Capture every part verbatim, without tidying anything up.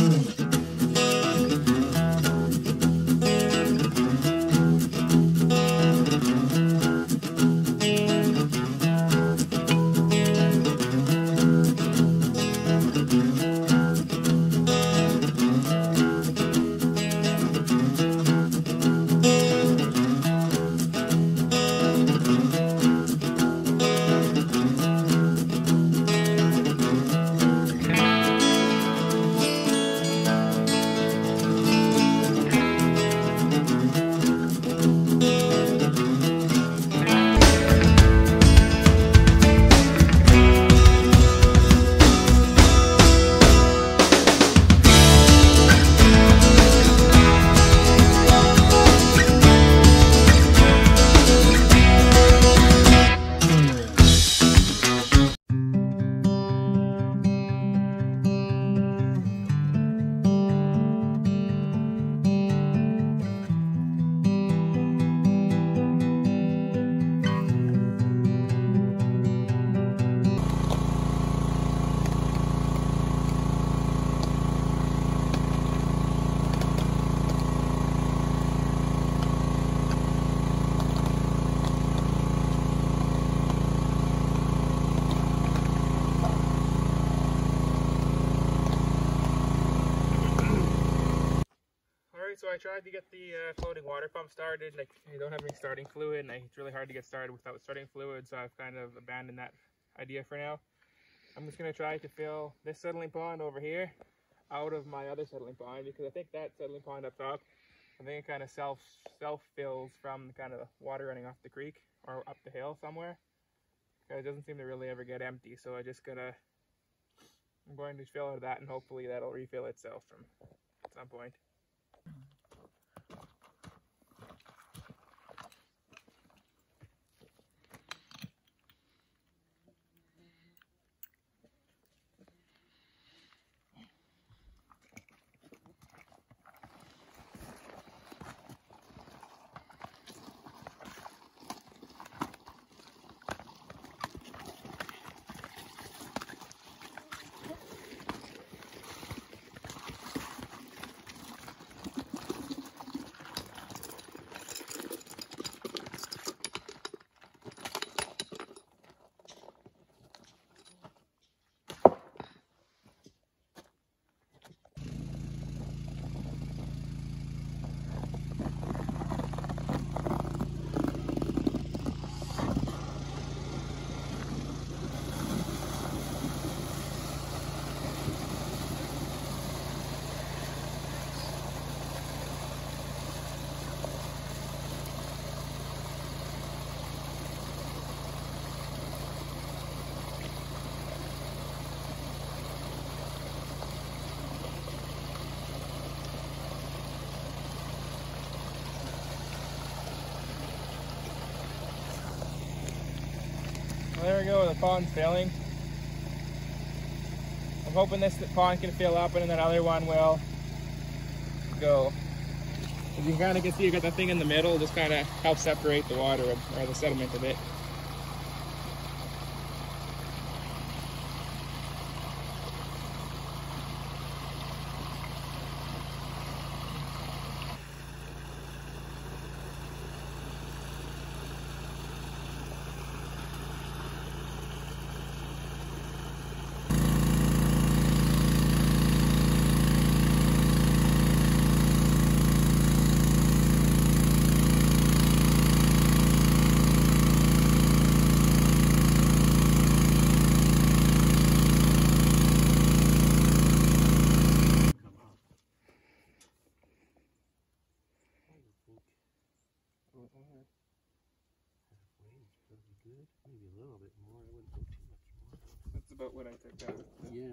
So I tried to get the uh, floating water pump started. Like, I don't have any starting fluid, and it's really hard to get started without starting fluid, so I've kind of abandoned that idea for now. I'm just going to try to fill this settling pond over here out of my other settling pond, because I think that settling pond up top, I think it kind of self self fills from kind of the water running off the creek or up the hill somewhere. It doesn't seem to really ever get empty, so I just gotta I'm going to fill out of that, and hopefully that'll refill itself from at some point. Well, there we go, the pond's filling. I'm hoping this pond can fill up and then that other one will go. As you kind of can see, you got that thing in the middle, just kind of helps separate the water or the sediment a bit. Maybe a little bit more. I wouldn't go too much more. That's about what I took out. Yeah.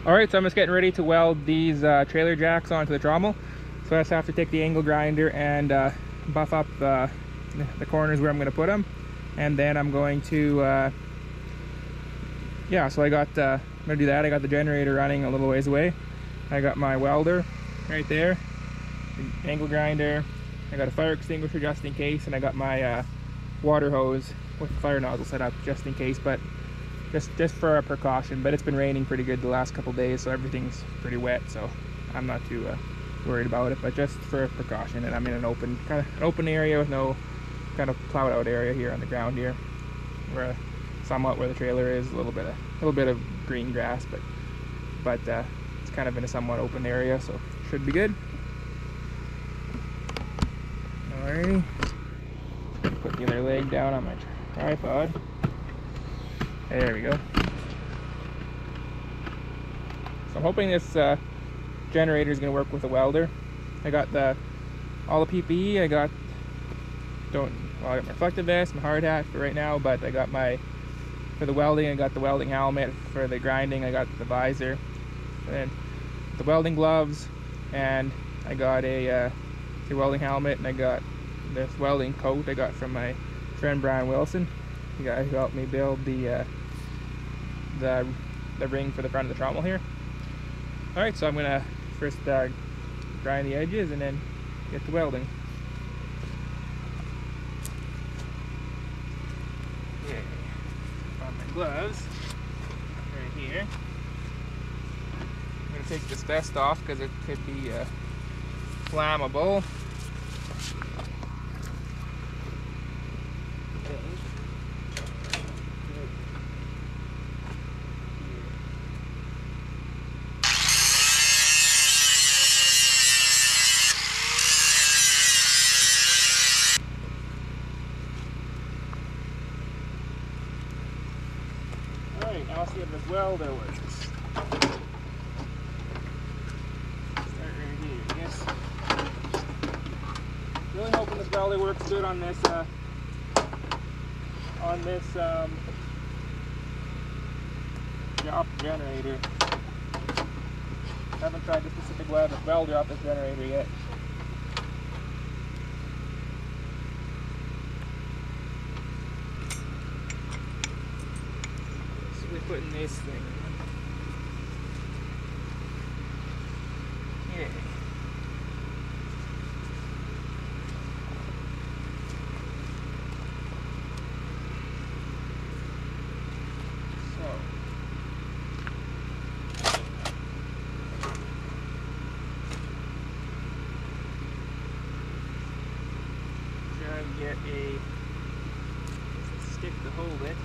Alright, so I'm just getting ready to weld these uh, trailer jacks onto the trommel. So I just have to take the angle grinder and uh, buff up uh, the corners where I'm going to put them. And then I'm going to, uh, yeah, so I got, uh, I'm going to do that. I got the generator running a little ways away. I got my welder right there, the angle grinder. I got a fire extinguisher just in case, and I got my uh, water hose with the fire nozzle set up just in case, but just just for a precaution. But it's been raining pretty good the last couple days, so everything's pretty wet, so I'm not too uh, worried about it, but just for a precaution. And I'm in an open kind of an open area with no kind of plowed out area here on the ground here, where somewhat where the trailer is, a little bit of a little bit of green grass, but but uh, it's kind of in a somewhat open area, so should be good. Alrighty, put the other leg down on my tripod. There we go. So I'm hoping this uh, generator is going to work with the welder. I got the all the P P E. I got don't well, I got my reflective vest, my hard hat for right now, but I got my for the welding. I got the welding helmet. For the grinding, I got the visor, and then the welding gloves, and I got a uh, the welding helmet, and I got this welding coat I got from my friend Brian Wilson, the guy who helped me build the uh, the the ring for the front of the trommel here. All right, so I'm gonna first uh, grind the edges and then get to welding. Okay, on my gloves right here. I'm gonna take this vest off because it could be uh, flammable. Alright, now I'll see if this welder works. Start right here, I guess. Really hoping this welder works good on this, uh, on this, um, job generator. I haven't tried the specific welder off this generator yet. Putting this thing in. Yeah. So try and get a stick to hold it.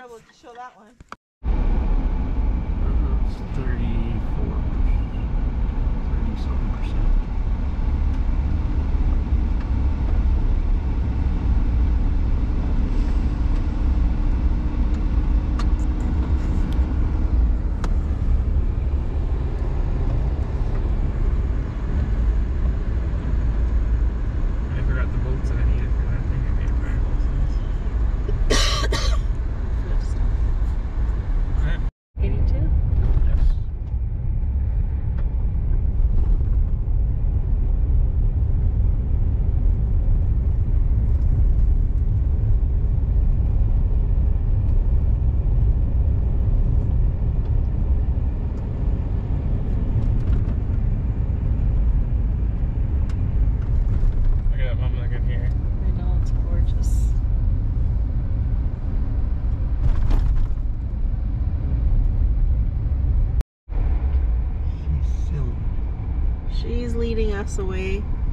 trouble to show that one. Uh, it's thirty-four. thirty something percent. I forgot the bolts that I needed for that thing. I made a driver's license. Alright. eighty-two? Yes. Look at that mom looking here. I know, it's gorgeous. She's silly. She's leading us away.